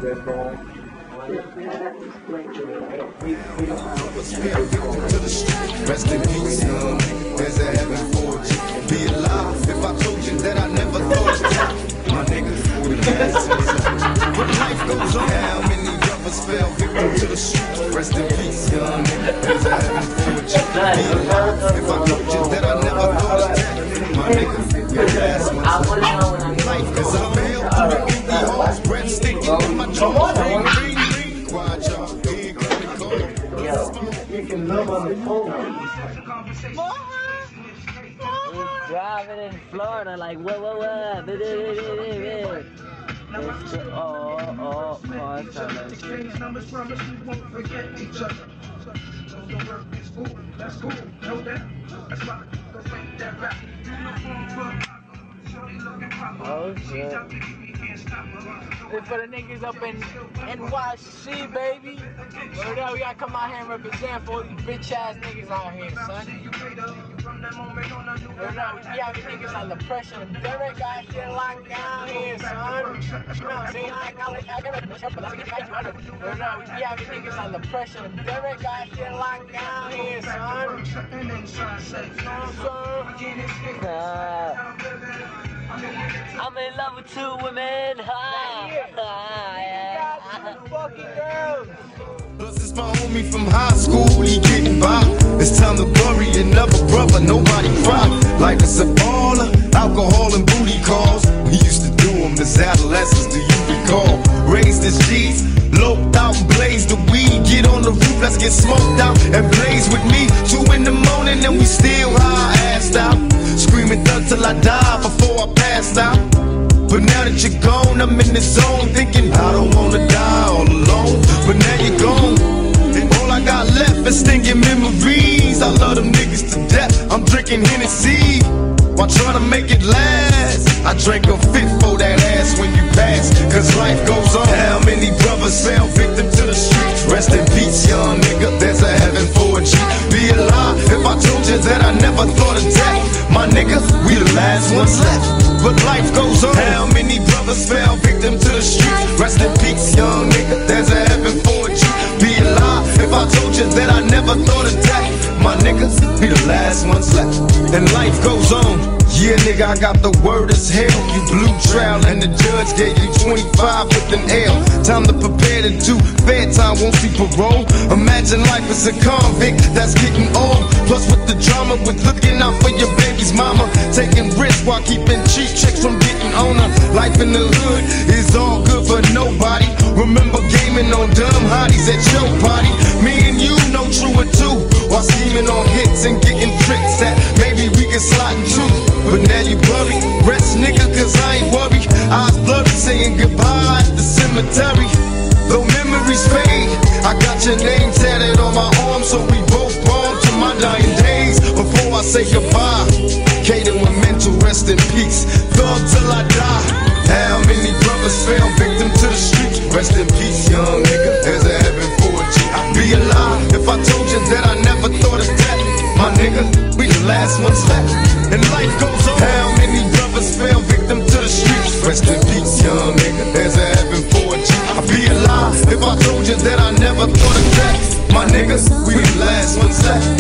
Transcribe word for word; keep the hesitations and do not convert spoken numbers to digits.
Rest in peace, young nigga. There's a heaven for you. Be alive if I told you that I never thought you. My nigga, we last. When life goes on, how many brothers fell victim to the street? Rest in peace, young nigga. There's a heaven for you. Be alive if I told you that I never thought you. My nigga, we last. Life is a veil through the empty halls. Breath sticking in my jaw. Ring, ring, ring. Quiet, y'all. You can live on the phone. He's driving in Florida like whoa whoa whoa. Oh oh oh, it's coming. Numbers promise you won't forget each other. The work is cool, that's cool, no doubt. That's why go make that rap. Oh shit. It's for the niggas up in N Y C, baby. Word up, we gotta come out here and represent for all these bitch ass niggas out here, son. Word up, we have niggas on the pressure and Derek got shit locked down here, son. You know what I'm saying? I gotta Word up, we have niggas on the pressure and Derek got shit locked down here, son. You know what I'm saying? Uh, I'm in love with two women. Ha, ha, yeah. Fucking girls. Plus it's my homie from high school, he getting by. It's time to bury another brother, nobody cry. Life is a baller, alcohol and booty calls. We used to do them as adolescents, do you recall? Raised as G's, loped out and blazed the weed. Get on the roof, let's get smoked out and blaze with me. Two in the morning and we still high, assed out. Screaming thug till I die before I passed out. But now that you're gone, I'm in the zone, thinking I don't wanna die all alone. But now you're gone, and all I got left is stinking memories. I love them niggas to death, I'm drinking Hennessy while trying to make it last. I drank a fifth for that ass when you pass, cause life goes on. How many brothers fell victim to the streets? Rest in peace, young nigga, there's a heaven for a G. Be alive if I told you that I never thought of death. My nigga, we the last ones left, but life goes on. How many brothers fell victim to the streets? Rest in peace, young nigga, there's a heaven for a G. Be alive if I told you that I never thought of death. My niggas, we the last ones left, and life goes on. Yeah, nigga, I got the word as hell. You blew trial and the judge gave you twenty-five with an L. Time to prepare to do fair time, won't see parole. Imagine life as a convict that's getting old. Plus with the drama, with looking out for your baby's mama, taking risks while keeping cheap checks from getting on her. Life in the hood is all good for nobody. Remember gaming on dumb hotties at your party. Me and you know true or two, while scheming on hits and getting tricks that maybe we can slide into. But now you worry, rest nigga, cause I ain't worried. Eyes blurry, saying goodbye at the cemetery. Though memories fade, I got your name tatted on my arm, so we both born to my dying days. Before I say goodbye, Kaden with mental rest in peace. Thug till I die. How many brothers fell victim to the streets? Rest in peace, young nigga, there's a heaven for a G. I'd be alive if I told you that I never thought of death. My nigga, we the last ones left, and life goes on. How many brothers fell victim to the streets? Rest in peace, young nigga, there's a heaven for a G. I'd be alive if I told you that I never thought of death. My niggas, we the last ones left.